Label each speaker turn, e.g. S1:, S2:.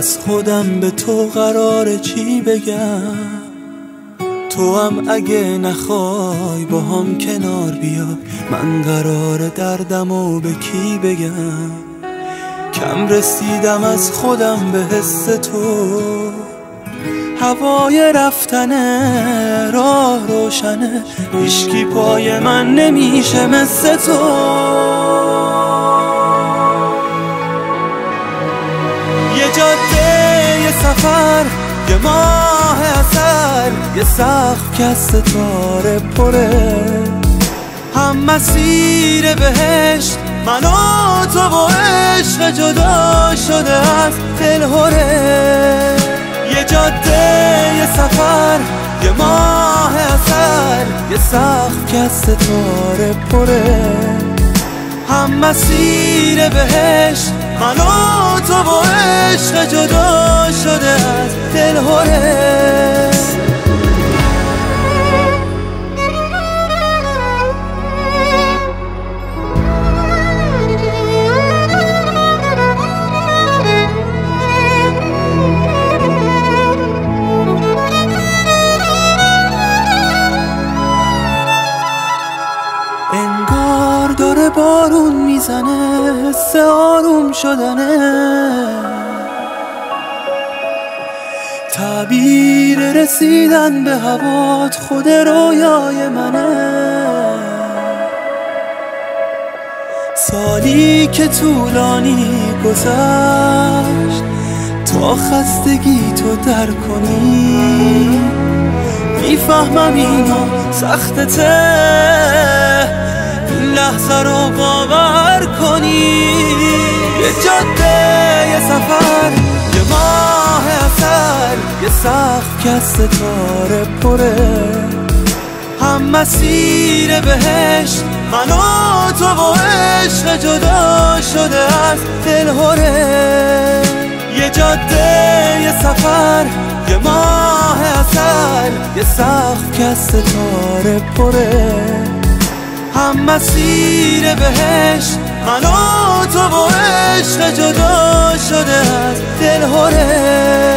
S1: از خودم به تو قراره چی بگم؟ تو هم اگه نخوای با هم کنار بیا، من قراره دردمو به کی بگم؟ کم رسیدم از خودم به حس تو، هوای رفتنه راه روشنه، هیچکی پای من نمیشه مثل تو. یه جاده، یه سفر، یه ماه اثر، یه سقف که از ستاره پره، هم مسیر بهشت من و تو و عشق جدا شده از دلهره. یه جاده، یه سفر، یه ماه اثر، یه سقف که از ستاره پره، هم مسیر بهشت من و تو و عشق جدا شده از دلهره. انگار داره بارون میزنه، حس آروم شدنه، تعبیر رسیدن به هوات خود رویای منه. سالی که طولانی گذشت تا خستگی تو در کنی، میفهمم اینا سختته، این لحظه رو باور کنی. یه جاده، یه سفر، یه ماه اثر، یه سقف که از ستاره پره، هم مسیر بهشت من و تو و عشق جدا شده از دلهره. یه جاده، یه سفر، یه ماه اثر، یه سقف که از ستاره پره، هم مسیر بهشت من و تو و عشق جدا شده از دلهره.